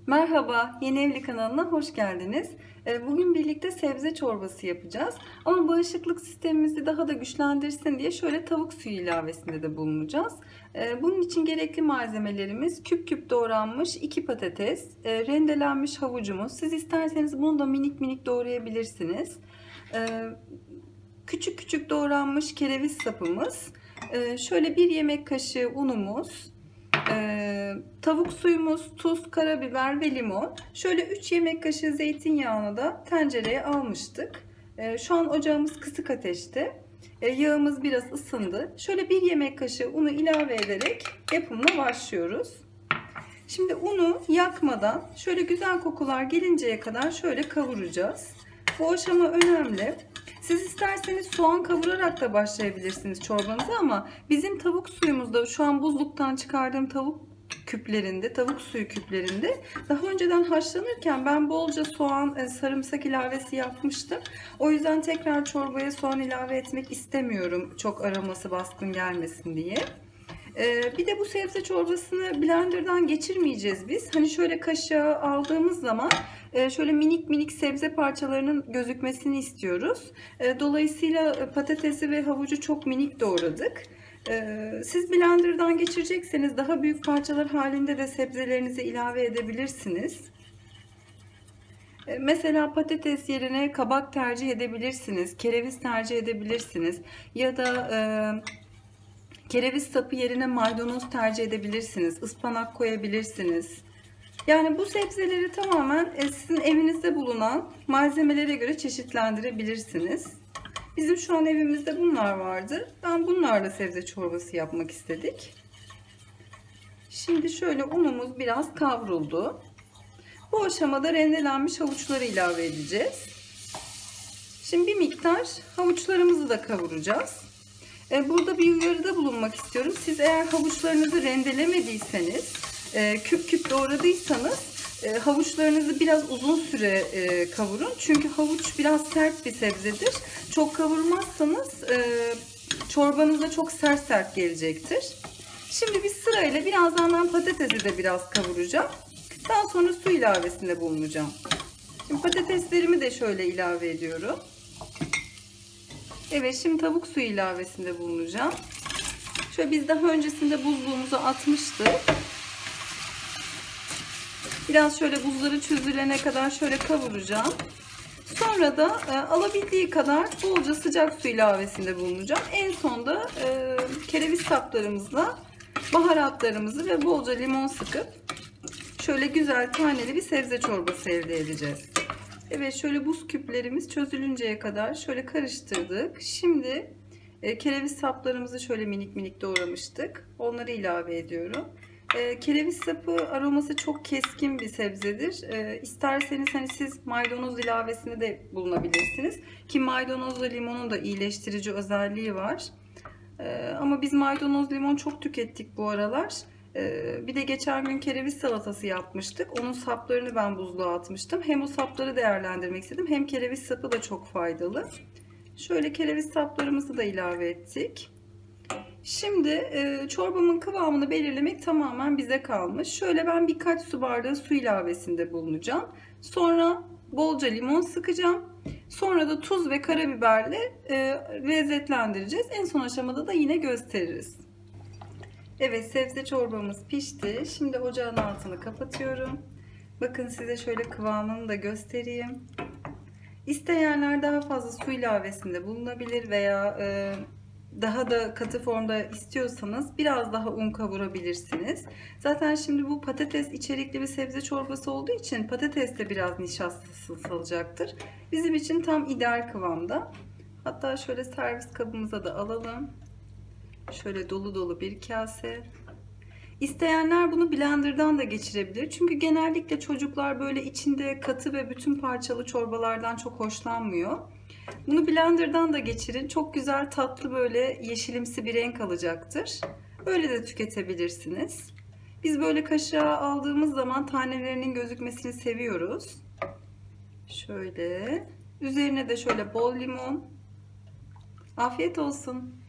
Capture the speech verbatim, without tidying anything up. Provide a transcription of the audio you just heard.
Merhaba, Yeni Evli kanalına hoş geldiniz. Ee, Bugün birlikte sebze çorbası yapacağız. Ama bağışıklık sistemimizi daha da güçlendirsin diye şöyle tavuk suyu ilavesinde de bulunacağız. Ee, Bunun için gerekli malzemelerimiz küp küp doğranmış iki patates, e, rendelenmiş havucumuz. Siz isterseniz bunu da minik minik doğrayabilirsiniz. Ee, Küçük küçük doğranmış kereviz sapımız, e, şöyle bir yemek kaşığı unumuz, Ee, tavuk suyumuz, tuz, karabiber ve limon. Şöyle üç yemek kaşığı zeytinyağını da tencereye almıştık. Ee, şu an ocağımız kısık ateşte. Ee, yağımız biraz ısındı. Şöyle bir yemek kaşığı unu ilave ederek yapımına başlıyoruz. Şimdi unu yakmadan şöyle güzel kokular gelinceye kadar şöyle kavuracağız. Bu aşama önemli. Siz isterseniz soğan kavurarak da başlayabilirsiniz çorbanıza ama bizim tavuk suyumuzda şu an buzluktan çıkardığım tavuk küplerinde, tavuk suyu küplerinde daha önceden haşlanırken ben bolca soğan, sarımsak ilavesi yapmıştım. O yüzden tekrar çorbaya soğan ilave etmek istemiyorum. Çok aroması baskın gelmesin diye. Ee, bir de bu sebze çorbasını blenderdan geçirmeyeceğiz biz. Hani şöyle kaşığa aldığımız zaman e, şöyle minik minik sebze parçalarının gözükmesini istiyoruz. E, dolayısıyla patatesi ve havucu çok minik doğradık. E, siz blenderdan geçirecekseniz daha büyük parçalar halinde de sebzelerinizi ilave edebilirsiniz. E, mesela patates yerine kabak tercih edebilirsiniz, kereviz tercih edebilirsiniz ya da e, kereviz sapı yerine maydanoz tercih edebilirsiniz. Ispanak koyabilirsiniz. Yani bu sebzeleri tamamen sizin evinizde bulunan malzemelere göre çeşitlendirebilirsiniz. Bizim şu an evimizde bunlar vardı. Ben bunlarla sebze çorbası yapmak istedik. Şimdi şöyle unumuz biraz kavruldu. Bu aşamada rendelenmiş havuçları ilave edeceğiz. Şimdi bir miktar havuçlarımızı da kavuracağız. Burada bir uyarıda bulunmak istiyorum. Siz eğer havuçlarınızı rendelemediyseniz, küp küp doğradıysanız havuçlarınızı biraz uzun süre kavurun. Çünkü havuç biraz sert bir sebzedir. Çok kavurmazsanız çorbanıza çok sert sert gelecektir. Şimdi biz sırayla birazdan ben patatesi de biraz kavuracağım. Daha sonra su ilavesinde bulunacağım. Şimdi patateslerimi de şöyle ilave ediyorum. Evet, şimdi tavuk suyu ilavesinde bulunacağım. Şöyle biz daha öncesinde buzluğumuza atmıştık. Biraz şöyle buzları çözülene kadar şöyle kavuracağım. Sonra da e, alabildiği kadar bolca sıcak su ilavesinde bulunacağım. En sonda e, kereviz saplarımızla baharatlarımızı ve bolca limon sıkıp şöyle güzel taneli bir sebze çorbası elde edeceğiz. Evet, şöyle buz küplerimiz çözülünceye kadar şöyle karıştırdık. Şimdi e, kereviz saplarımızı şöyle minik minik doğramıştık. Onları ilave ediyorum. E, kereviz sapı aroması çok keskin bir sebzedir. E, isterseniz hani siz maydanoz ilavesinde de bulunabilirsiniz. Ki maydanozla limonun da iyileştirici özelliği var. E, ama biz maydanoz limon çok tükettik bu aralar. Bir de geçen gün kereviz salatası yapmıştık. Onun saplarını ben buzluğa atmıştım. Hem o sapları değerlendirmek istedim, hem kereviz sapı da çok faydalı. Şöyle kereviz saplarımızı da ilave ettik. Şimdi çorbamın kıvamını belirlemek tamamen bize kalmış. Şöyle ben birkaç su bardağı su ilavesinde bulunacağım. Sonra bolca limon sıkacağım. Sonra da tuz ve karabiberle lezzetlendireceğiz. En son aşamada da yine gösteririz. Evet, sebze çorbamız pişti. Şimdi ocağın altını kapatıyorum. Bakın size şöyle kıvamını da göstereyim. İsteyenler daha fazla su ilavesinde bulunabilir veya e, daha da katı formda istiyorsanız biraz daha un kavurabilirsiniz. Zaten şimdi bu patates içerikli bir sebze çorbası olduğu için patates de biraz nişastası salacaktır. Bizim için tam ideal kıvamda. Hatta şöyle servis kabımıza da alalım. Şöyle dolu dolu bir kase. İsteyenler bunu blenderdan da geçirebilir. Çünkü genellikle çocuklar böyle içinde katı ve bütün parçalı çorbalardan çok hoşlanmıyor. Bunu blenderdan da geçirin. Çok güzel tatlı böyle yeşilimsi bir renk alacaktır. Böyle de tüketebilirsiniz. Biz böyle kaşığa aldığımız zaman tanelerinin gözükmesini seviyoruz. Şöyle. Üzerine de şöyle bol limon. Afiyet olsun.